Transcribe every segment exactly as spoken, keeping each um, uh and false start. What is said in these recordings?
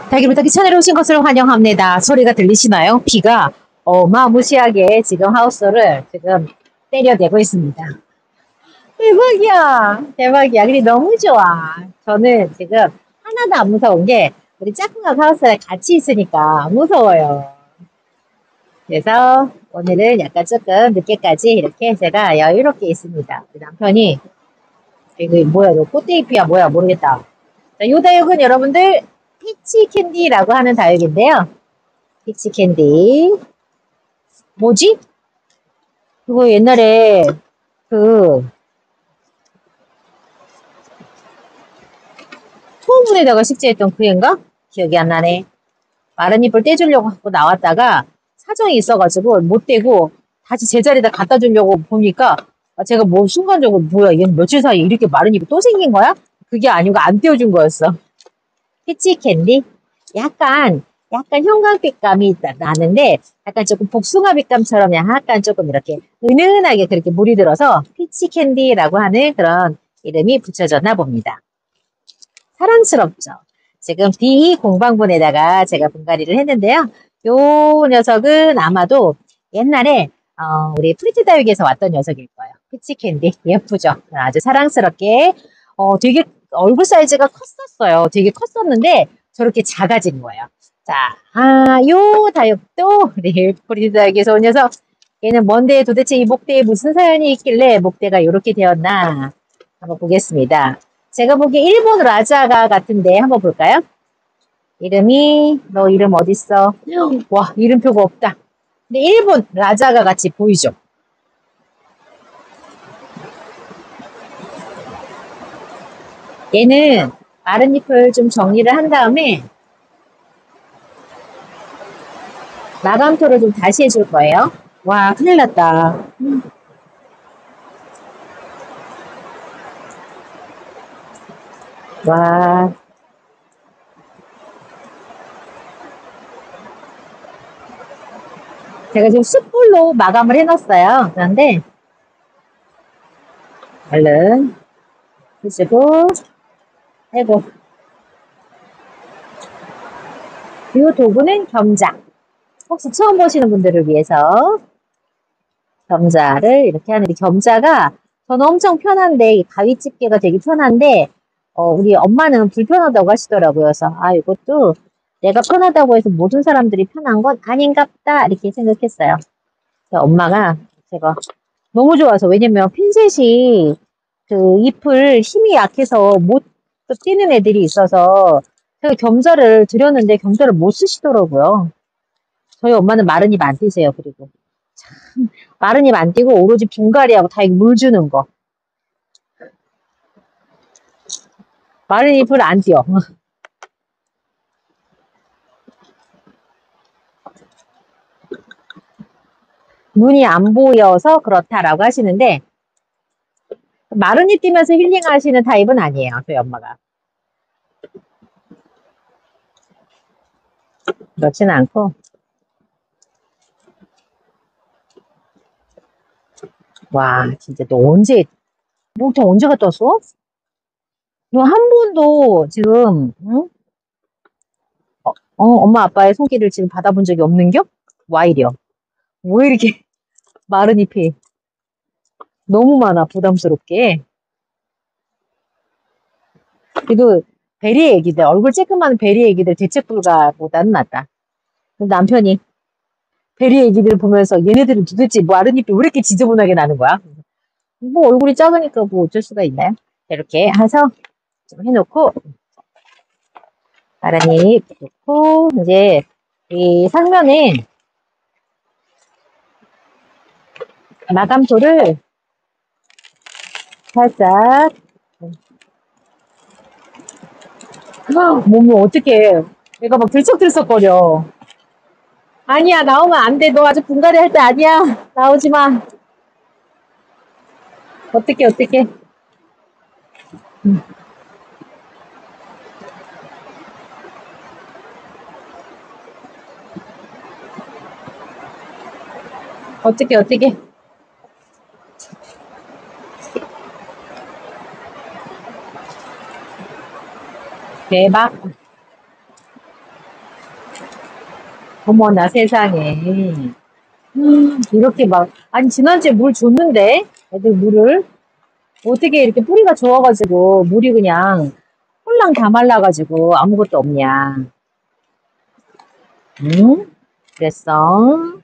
닭이부터기 채널에 오신 것을 환영합니다. 소리가 들리시나요? 비가 어마무시하게 지금 하우스를 지금 때려대고 있습니다. 대박이야. 대박이야. 근데 너무 좋아. 저는 지금 하나도 안 무서운 게 우리 짝꿍하고 하우스에 같이 있으니까 안 무서워요. 그래서 오늘은 약간 조금 늦게까지 이렇게 제가 여유롭게 있습니다. 남편이 이거 뭐야, 너 꽃대잎이야 뭐야 모르겠다. 자, 요 다육은 여러분들 피치 캔디라고 하는 다육인데요. 피치 캔디. 뭐지? 그거 옛날에 그 소문에다가 식재했던 그 애인가? 기억이 안 나네. 마른 잎을 떼주려고 하고 나왔다가 사정이 있어가지고 못 떼고 다시 제자리에다 갖다 주려고 보니까 제가 뭐 순간적으로 뭐야 얘는 며칠 사이에 이렇게 마른 잎이 또 생긴 거야? 그게 아니고 안 떼어준 거였어. 피치 캔디? 약간 약간 형광빛감이 나는데 약간 조금 복숭아 빛감처럼 약간 조금 이렇게 은은하게 그렇게 물이 들어서 피치 캔디라고 하는 그런 이름이 붙여졌나 봅니다. 사랑스럽죠. 지금 비 공방분에다가 제가 분갈이를 했는데요. 요 녀석은 아마도 옛날에 어, 우리 프리티 다육에서 왔던 녀석일 거예요. 피치 캔디 예쁘죠. 아주 사랑스럽게 어, 되게 얼굴 사이즈가 컸었어요. 되게 컸었는데 저렇게 작아진 거예요. 자, 아, 요 다육도 우리 프리티 다육에서 온 녀석. 얘는 뭔데 도대체 이 목대에 무슨 사연이 있길래 목대가 이렇게 되었나 한번 보겠습니다. 제가 보기에 일본 라자가 같은데 한번 볼까요? 이름이 너 이름 어딨어? 와, 이름표가 없다. 근데 일본 라자가 같이 보이죠? 얘는 마른 잎을 좀 정리를 한 다음에 마감토를 좀 다시 해줄 거예요. 와, 큰일 났다. 와. 제가 지금 숯불로 마감을 해놨어요. 그런데 얼른 해주고 아이고 이 도구는 겸자. 혹시 처음 보시는 분들을 위해서 겸자를 이렇게 하는데 겸자가 저는 엄청 편한데 가위 집게가 되게 편한데 어, 우리 엄마는 불편하다고 하시더라고요. 그래서 아 이것도 내가 편하다고 해서 모든 사람들이 편한 건 아닌갑다 이렇게 생각했어요. 엄마가 제가 너무 좋아서 왜냐면 핀셋이 그 잎을 힘이 약해서 못 뛰는 애들이 있어서 제가 겸자를 드렸는데 겸자를 못 쓰시더라고요. 저희 엄마는 마른 잎 안 띄세요. 그리고 참 마른 잎 안 띄고 오로지 분갈이하고 다 물 주는 거. 마른 잎을 안 띄어. 눈이 안 보여서 그렇다라고 하시는데 마른 잎 띄면서 힐링 하시는 타입은 아니에요. 저희 엄마가. 그렇지는 않고 와 진짜 너 언제 목통 언제 갔다 왔어? 너 한 번도 지금 응? 어, 어, 엄마 아빠의 손길을 지금 받아본 적이 없는겨? 와 이려 왜 이렇게 마른 잎이 너무 많아 부담스럽게. 그래도 베리 애기들 얼굴 쬐끄만 베리 애기들 대책불가보다는 낫다. 남편이 베리 애기들 보면서 얘네들은 도대체 마른 잎이 왜 이렇게 지저분하게 나는 거야? 뭐 얼굴이 작으니까 뭐 어쩔 수가 있나요? 이렇게 해서 좀 해놓고 마른 잎 놓고 이제 이 상면에 마감토를 살짝 몸을 어떡해 내가 막 들썩들썩거려. 아니야 나오면 안 돼. 너 아직 분갈이 할 때 아니야. 나오지 마. 어떡해 어떡해. 음. 어떡해 어떡해. 대박. 어머나 세상에. 음, 이렇게 막, 아니, 지난주에 물 줬는데? 애들 물을? 어떻게 이렇게 뿌리가 좋아가지고, 물이 그냥 홀랑 다 말라가지고 아무것도 없냐. 응? 그랬어.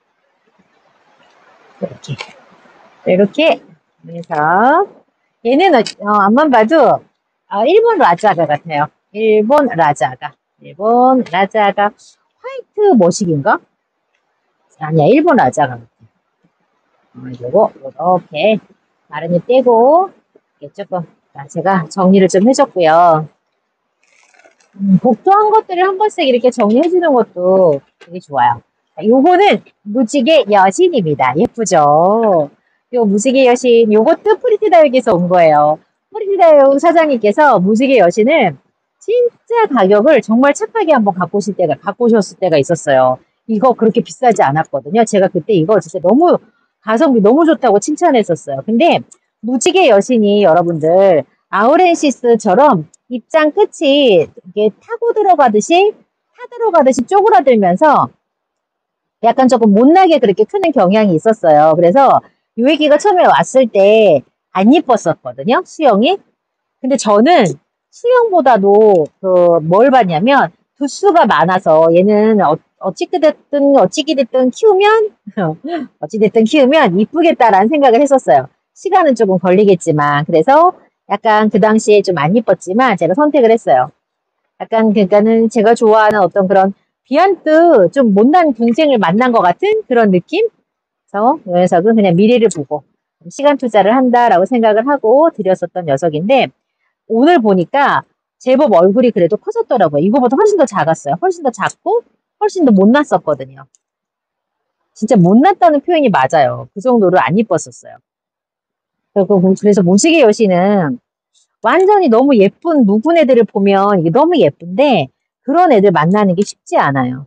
이렇게. 이렇게. 그래서, 얘는, 어, 어, 앞만 봐도, 아, 일본 라자가 같아요. 일본 라자가. 일본 라자가, 화이트 머식인가? 아니야, 일본 라자가. 어, 요거, 이렇게. 마른이 떼고, 이게 조금, 자, 제가 정리를 좀 해줬고요. 음, 복도한 것들을 한 번씩 이렇게 정리해주는 것도 되게 좋아요. 자, 요거는 무지개 여신입니다. 예쁘죠? 요 무지개 여신, 요것도 프리티다육에서 온 거예요. 프리티다육 사장님께서 무지개 여신을 진짜 가격을 정말 착하게 한번 갖고 오실 때가, 갖고 오셨을 때가 있었어요. 이거 그렇게 비싸지 않았거든요. 제가 그때 이거 진짜 너무, 가성비 너무 좋다고 칭찬했었어요. 근데 무지개 여신이 여러분들, 아우렌시스처럼 입장 끝이 이게 타고 들어가듯이 타 들어가듯이 쪼그라들면서 약간 조금 못나게 그렇게 크는 경향이 있었어요. 그래서 요 애기가 처음에 왔을 때 안 이뻤었거든요. 수영이. 근데 저는 수영보다도 그 뭘 봤냐면 두수가 많아서 얘는 어, 어찌 됐든 어찌기 됐든 키우면 어찌 됐든 키우면 이쁘겠다라는 생각을 했었어요. 시간은 조금 걸리겠지만 그래서 약간 그 당시에 좀 안 이뻤지만 제가 선택을 했어요. 약간 그러니까는 제가 좋아하는 어떤 그런 비안뜨 좀 못난 동생을 만난 것 같은 그런 느낌? 그래서 이 녀석은 그냥 미래를 보고 시간 투자를 한다라고 생각을 하고 드렸었던 녀석인데 오늘 보니까 제법 얼굴이 그래도 커졌더라고요. 이거보다 훨씬 더 작았어요. 훨씬 더 작고 훨씬 더 못났었거든요. 진짜 못났다는 표현이 맞아요. 그 정도로 안 이뻤었어요. 그리고 그래서 무지개 여신은 완전히 너무 예쁜 묵은 애들을 보면 이게 너무 예쁜데 그런 애들 만나는 게 쉽지 않아요.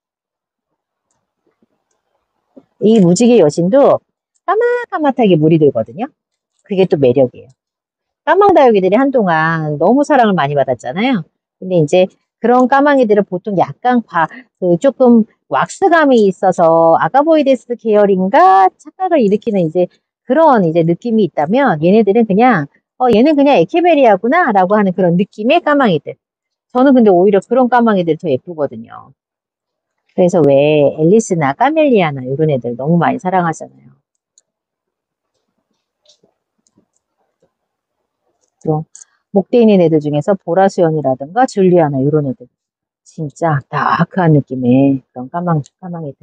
이 무지개 여신도 까맣까맣하게 물이 들거든요. 그게 또 매력이에요. 까망다육이들이 한동안 너무 사랑을 많이 받았잖아요. 근데 이제 그런 까망이들은 보통 약간 과, 그 조금 왁스감이 있어서 아가보이데스 계열인가 착각을 일으키는 이제 그런 이제 느낌이 있다면 얘네들은 그냥 어 얘는 그냥 에케베리아구나 라고 하는 그런 느낌의 까망이들. 저는 근데 오히려 그런 까망이들이 더 예쁘거든요. 그래서 왜 앨리스나 까멜리아나 이런 애들 너무 많이 사랑하잖아요. 또 목대 있는 애들 중에서 보라수연이라든가 줄리아나 이런 애들 진짜 다크한 느낌의 그런 까망 까망이들.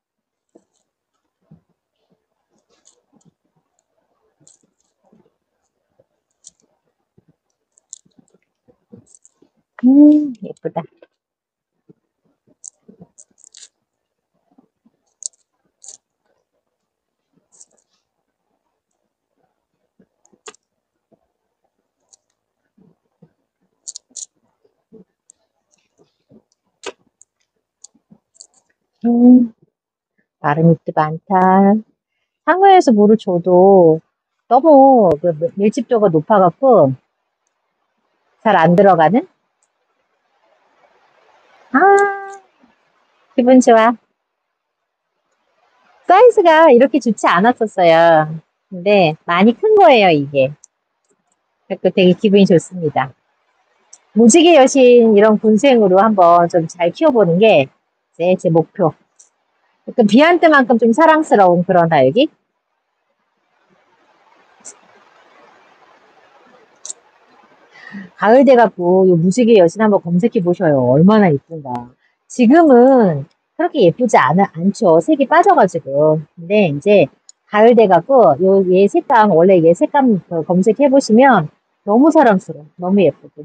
음 예쁘다. 음 마른 잎도 많다. 상어에서 물을 줘도 너무 그 밀집도가 높아갖고 잘 안 들어가는? 아 기분 좋아. 사이즈가 이렇게 좋지 않았었어요. 근데 많이 큰 거예요 이게. 그래서 되게 기분이 좋습니다. 무지개 여신 이런 군생으로 한번 좀 잘 키워보는 게 제, 제 목표. 약간 비한테만큼 좀 사랑스러운 그런 다육이. 가을 돼갖고 요 무지개 여신 한번 검색해 보셔요. 얼마나 예쁜가. 지금은 그렇게 예쁘지 않, 않죠. 색이 빠져가지고. 근데 이제 가을 돼갖고 요 얘 색감 원래 얘 색감 그 검색해 보시면 너무 사랑스러워. 너무 예쁘고.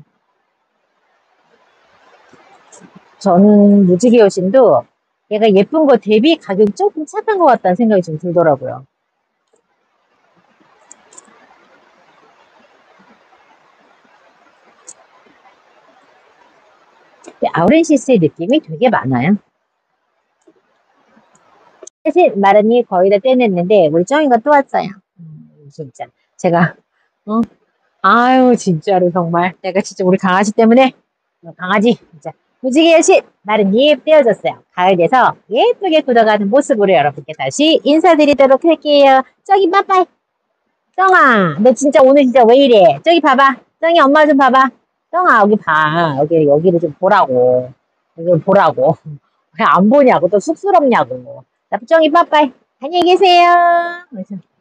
저는 무지개 여신도 얘가 예쁜 거 대비 가격이 조금 착한 것 같다는 생각이 좀 들더라고요. 아우렌시스의 느낌이 되게 많아요. 사실 마른이 거의 다 떼냈는데 우리 쩡이가 또 왔어요. 음, 진짜 제가 어? 아유 진짜로 정말 내가 진짜 우리 강아지 때문에 어, 강아지 진짜 무지개 여신 마른 잎 떼어졌어요. 가을 돼서 예쁘게 굳어가는 모습으로 여러분께 다시 인사드리도록 할게요. 저기 빠빠이. 쩡아, 너 진짜 오늘 진짜 왜 이래? 저기 봐봐. 쩡이 엄마 좀 봐봐. 쩡아, 여기 봐. 여기, 여기를 좀 보라고. 여기 보라고. 왜 안 보냐고. 또 쑥스럽냐고. 쩡이 빠빠이. 안녕히 계세요.